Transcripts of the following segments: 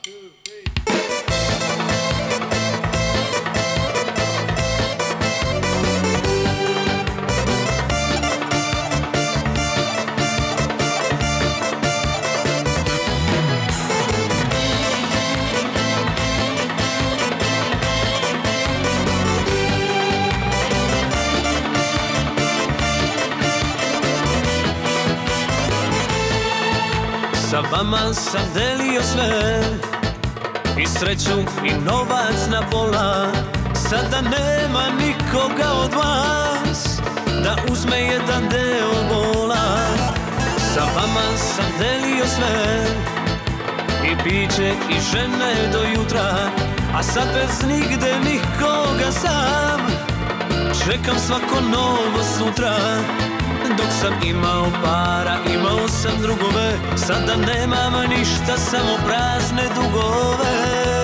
Sa vama sam delio sve, i sreću i novac na pola. Sada nema nikoga od vas da uzme jedan deo bola. Sa vama sam delio sve, i piće i žene do jutra, a sad bez nigde nikoga sam. Čekam svako novo sutra. Dok sam imao para, imao sam drugove. Sada nemam ništa, samo prazne dugove.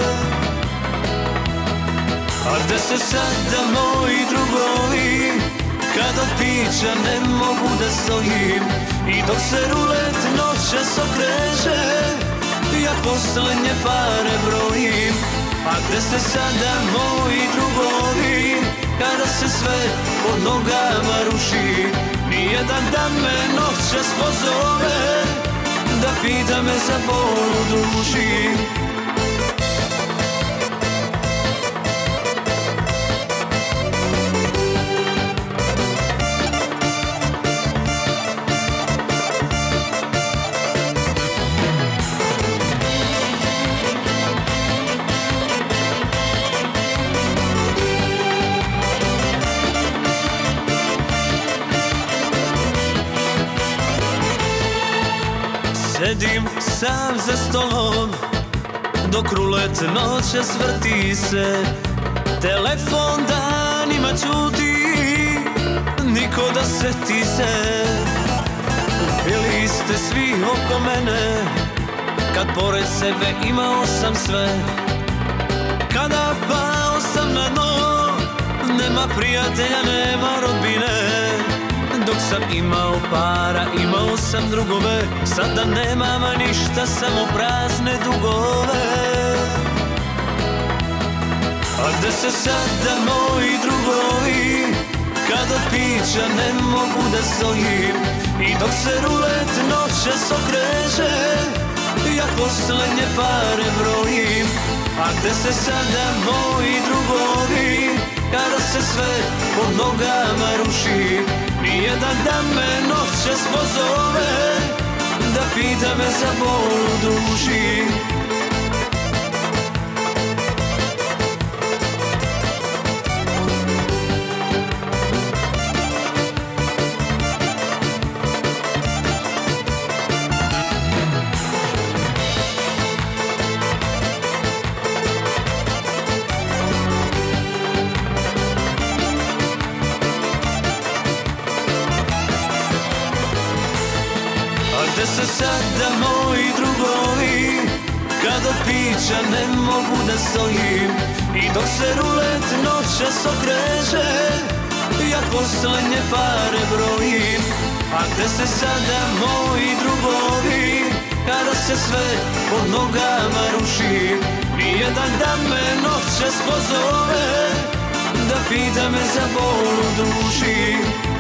A gde se sada moji drugovi, kad od pića ne mogu da stojim, i dok se rulet noćas okreće, ja poslednje pare brojim. A gde se sada moji drugovi, kada se sve pod nogama ruši, nijedan dan me noćas pozove da pita me za bol u duši. Sedim sam za stolom, dok rulet noćas vrti se. Telefon danima ćuti, niko da seti se. Bili ste svi oko mene, kad pored sebe imao sam sve. Kada pao sam na dno, nema prijatelja, nema rodbine. Dok sam imao para, imao sam drugove. Sada nemam ništa, samo prazne dugove. A gde se sada moji drugovi, kad od pića ne mogu da stojim, i dok se rulet noćas okreće, ja poslednje pare brojim. A gde se sada moji drugovi, kada se sve pod nogama ruši, nijedan dan me noćas pozove da pita me za bol u duši. Gde se sada moji drugovi, kad od pića ne mogu da stojim, i dok se rulet noćas okreće, ja poslednje pare brojim. A gde se sada moji drugovi, kada se sve pod nogama ruši, nijedan dan me noćas pozove da pita me za bol u duši.